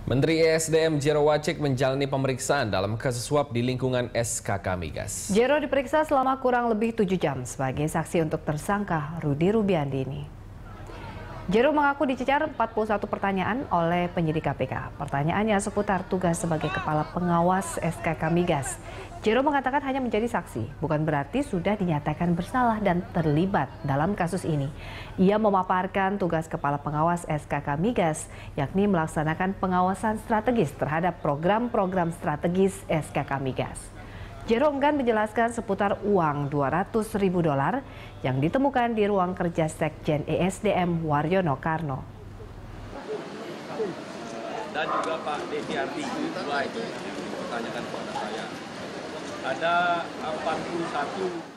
Menteri ESDM Jero Wacik menjalani pemeriksaan dalam kasus suap di lingkungan SKK Migas. Jero diperiksa selama kurang lebih 7 jam sebagai saksi untuk tersangka Rudy Rubiandini. Jero mengaku dicecar 41 pertanyaan oleh penyidik KPK. Pertanyaannya seputar tugas sebagai kepala pengawas SKK Migas. Jero mengatakan hanya menjadi saksi, bukan berarti sudah dinyatakan bersalah dan terlibat dalam kasus ini. Ia memaparkan tugas kepala pengawas SKK Migas, yakni melaksanakan pengawasan strategis terhadap program-program strategis SKK Migas. Jero enggan menjelaskan seputar uang $200.000 yang ditemukan di ruang kerja Sekjen ESDM Waryono Karno. Dan juga Pak DPRD itu dipertanyakan kepada saya. Ada 41